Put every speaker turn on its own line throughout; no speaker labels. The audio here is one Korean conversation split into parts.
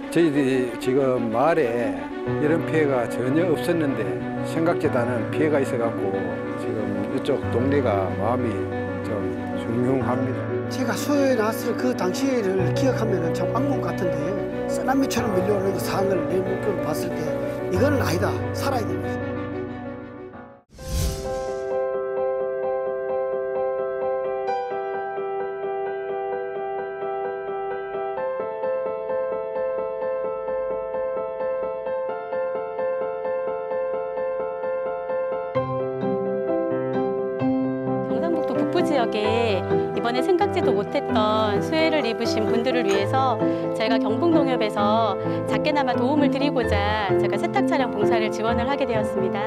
저희들이 지금 마을에 이런 피해가 전혀 없었는데 생각지도 않은 피해가 있어갖고 지금 이쪽 동네가 마음이 좀 흉흉합니다.
제가 수요에 나왔을 그 당시를 기억하면 참 악몽 같은데요. 쓰나미처럼 밀려오는 상을 내 목표로 봤을 때 이거는 아니다. 살아야 됩니다.
경상북도 북부 지역에 이번에 생각지도 못했던 수해를 입으신 분들을 위해서 저희가 경북농협에서 작게나마 도움을 드리고자 제가 세탁 차량 봉사를 지원을 하게 되었습니다.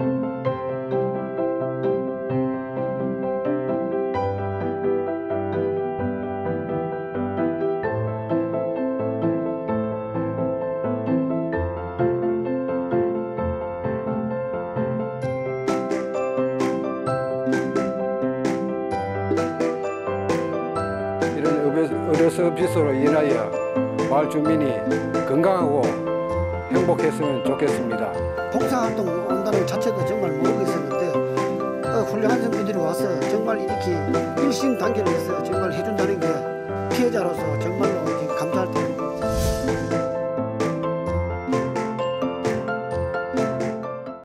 의료 서비스로 인하여 마을 주민이 건강하고 행복했으면 좋겠습니다.
봉사활동 온다는 자체도 정말 모르고 있었는데 훌륭한 선배들이 와서 정말 이렇게 일심단결을 해서 정말 해준다는 게 피해자로서 정말